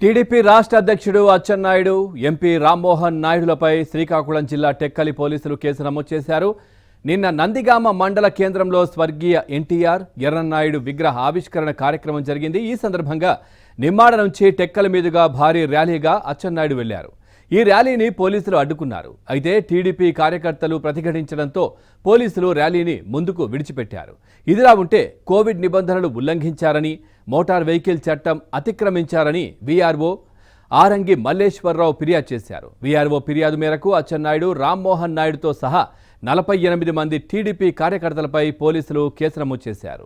TDP రాష్ట్ర అధ్యక్షుడు Atchannaidu MP Rammohan నాయుడులపై శ్రీకాకుళం జిల్లా టెక్కలి పోలీసులు కేసు నమోదు చేశారు. నిన్న నందిగామ మండల కేంద్రంలో స్వర్గీయ ఎన్టీఆర్ ఎర్రన్నాయుడు విగ్రహ ఆవిష్కరణ కార్యక్రమం జరిగింది. ఈ సందర్భంగా నిమ్మాడ నుంచి టెక్కలి మీదుగా భారీ ర్యాలీగా అచ్చెన్నాయుడు వెళ్లారు. ఈ ర్యాలీని పోలీసులు అడ్డుకున్నారు. అయితే టీడీపీ కార్యకర్తలు ప్రతిఘటించడంతో పోలీసులు ర్యాలీని ముందుకు విడిచిపెట్టారు. ఇదిలా ఉంటే కోవిడ్ నిబంధనలు ఉల్లంఘించారని, మోటార్ వెహికల్ చట్టం అతిక్రమించారని వీఆర్ఓ ఆరంగి మల్లేశ్వరరావు ఫిర్యాదు చేశారు. వీఆర్ఓ ఫిర్యాదు మేరకు అచ్చెన్నాయుడు, రామ్మోహన్ నాయుడుతో సహా 48 మంది టీడీపీ కార్యకర్తలపై పోలీసులు కేసు నమోదు చేశారు.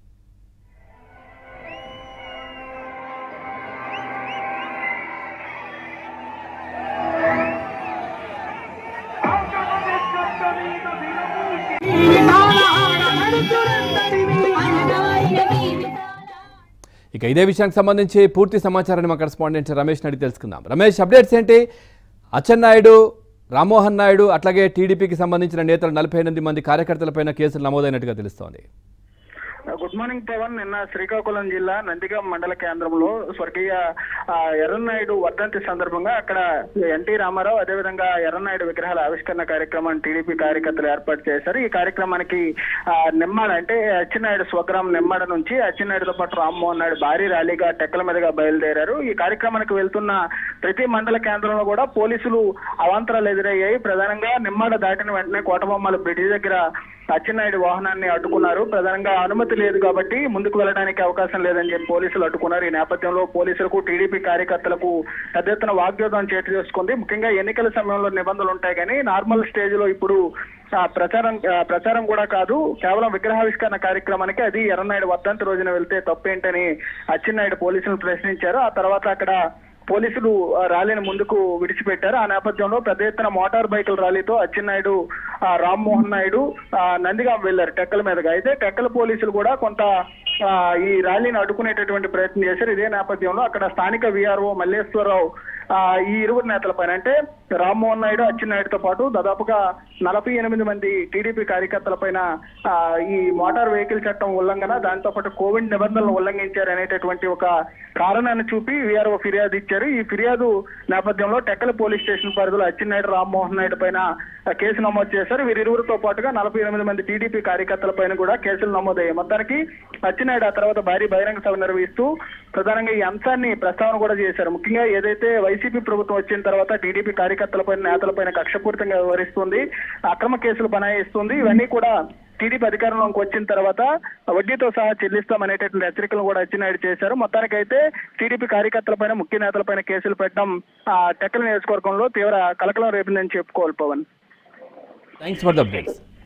ఇక ఇదే విషయానికి సంబంధించి పూర్తి సమాచారాన్ని మా కరెస్పాండెంట్ రమేష్ అడిగి తెలుసుకుందాం. రమేష్, అప్డేట్స్ ఏంటి? అచ్చెన్నాయుడు, రామ్మోహన్ నాయుడు అట్లాగే టీడీపీకి సంబంధించిన నేతలు 48 మంది కార్యకర్తలపైన కేసులు నమోదైనట్టుగా తెలుస్తోంది. Good morning Pawan. నిన్న శ్రీకాకుళం జిల్లా నందిగామ మండల కేంద్రంలో స్వర్గీయ ఎర్రన్నాయుడు వర్ధంతి సందర్భంగా అక్కడ ఎన్టీ రామారావు అదేవిధంగా ఎర్రన్నాయుడు విగ్రహాల ఆవిష్కరణ కార్యక్రమాన్ని టీడీపీ కార్యకర్తలు ఏర్పాటు చేశారు. ఈ కార్యక్రమానికి నిమ్మాడ అంటే అచ్చెన్నాయుడు స్వగ్రామం నిమ్మాడ నుంచి అచ్చెన్నాయుడుతో పాటు రామ్మోహన్ నాయుడు భారీ ర్యాలీగా టెక్కల మీదుగా బయలుదేరారు. ఈ కార్యక్రమానికి వెళ్తున్న ప్రతి మండల కేంద్రంలో కూడా పోలీసులు అవాంతరాలు ఎదురయ్యాయి. ప్రధానంగా నిమ్మాడ దాటిన వెంటనే కోటబొమ్మల బ్రిడ్జి దగ్గర అచ్చెన్నాయుడు వాహనాన్ని అడ్డుకున్నారు. ప్రధానంగా అనుమతి లేదు కాబట్టి ముందుకు వెళ్ళడానికి అవకాశం లేదని చెప్పి పోలీసులు అడ్డుకున్నారు. ఈ నేపథ్యంలో పోలీసులకు టీడీపీ కార్యకర్తలకు పెద్ద ఎత్తున వాగ్యోధం చేటు చేసుకుంది. ముఖ్యంగా ఎన్నికల సమయంలో నిబంధనలు ఉంటాయి కానీ నార్మల్ స్టేజ్ లో ఇప్పుడు ప్రచారం కూడా కాదు, కేవలం విగ్రహావిష్కరణ కార్యక్రమానికి, అది ఎర్రన్నాయుడు వర్ధంతి రోజున వెళ్తే తప్పేంటని అచ్చెన్నాయుడు పోలీసులు ప్రశ్నించారు. ఆ తర్వాత అక్కడ పోలీసులు ర్యాలీని ముందుకు విడిచిపెట్టారు. ఆ నేపథ్యంలో పెద్ద ఎత్తున మోటార్ బైకుల ర్యాలీతో అచ్చెన్నాయుడు, రామ్మోహన్ నాయుడు నందిగామ వెళ్లారు టెక్కల మీదుగా. అయితే టెక్కల పోలీసులు కూడా కొంత ఈ ర్యాలీని అడ్డుకునేటటువంటి ప్రయత్నం చేశారు. ఇదే నేపథ్యంలో అక్కడ స్థానిక వీఆర్ఓ మల్లేశ్వరరావు ఈ ఇరువురు నేతలపైన అంటే రామ్మోహన్ నాయుడు, అచ్చెన్నాయుడుతో పాటు దాదాపుగా 48 మంది టీడీపీ కార్యకర్తలపైన ఈ మోటార్ వెహికల్ చట్టం ఉల్లంఘన, దాంతో పాటు కోవిడ్ నిబంధనలు ఉల్లంఘించారు అనేటటువంటి ఒక కారణాన్ని చూపి వీఆర్ఓ ఫిర్యాదు ఇచ్చారు. ఈ ఫిర్యాదు నేపథ్యంలో టెక్కల పోలీస్ స్టేషన్ పరిధిలో అచ్చెన్నాయుడు, రామ్మోహన్ నాయుడు పైన కేసు నమోదు చేశారు. వీరిరువురితో పాటుగా 48 మంది టీడీపీ కార్యకర్తల పైన కూడా కేసులు నమోదయ్యాయి. మొత్తానికి అచ్చెన్నాయుడు ఆ తర్వాత భారీ బహిరంగ సభ నిర్వహిస్తూ ప్రధానంగా ఈ అంశాన్ని ప్రస్తావన కూడా చేశారు. ముఖ్యంగా ఏదైతే వైసీపీ ప్రభుత్వం వచ్చిన తర్వాత టీడీపీ కార్యకర్తలపైన, నేతలపైన కక్షపూరితంగా వ్యవహరిస్తుంది, అక్రమ కేసులు బనాయిస్తుంది, ఇవన్నీ కూడా టీడీపీ అధికారంలోకి వచ్చిన తర్వాత వడ్డీతో సహా చెల్లిస్తామనేటటువంటి హెచ్చరికలు కూడా అచ్చెన్నాయుడు చేశారు. మొత్తానికైతే టీడీపీ కార్యకర్తలపైన, ముఖ్య నేతలపైన కేసులు పెట్టడం టెక్కల నియోజకవర్గంలో తీవ్ర కలకలం రేపిందని చెప్పుకోవాలి Pawan. Thanks for the updates.